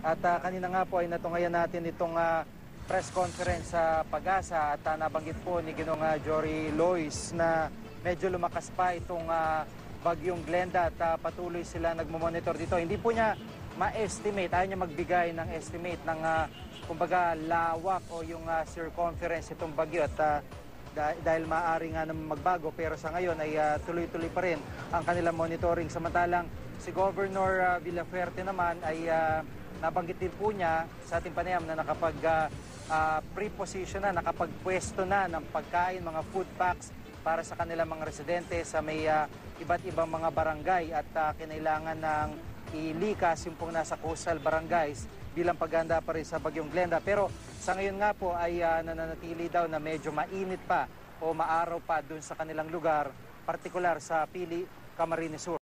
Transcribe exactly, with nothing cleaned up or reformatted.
At uh, kanina nga po ay natungayan natin itong uh, press conference sa Pag-asa at uh, nabanggit po ni Ginoong uh, Jory Lois na medyo lumakas pa itong uh, bagyong Glenda at uh, patuloy sila nagmamonitor dito. Hindi po niya ma-estimate, ayaw niya magbigay ng estimate ng uh, kumbaga lawak o yung uh, circumference itong bagyo at uh, dahil maaari nga naman magbago pero sa ngayon ay uh, tuloy-tuloy pa rin ang kanilang monitoring. Samantalang si Governor uh, Villafuerte naman ay uh, nabanggit din po niya sa ating panayam na nakapag uh, uh, pre-position na, nakapagpwesto na ng pagkain, mga food packs para sa kanilang mga residente sa may uh, iba't ibang mga barangay at uh, kinailangan ng ilikas yung pong nasa coastal barangays bilang paghanda pa rin sa bagyong Glenda. Pero sa ngayon nga po ay uh, nananatili daw na medyo mainit pa o maaraw pa dun sa kanilang lugar, partikular sa Pili, Camarines Sur.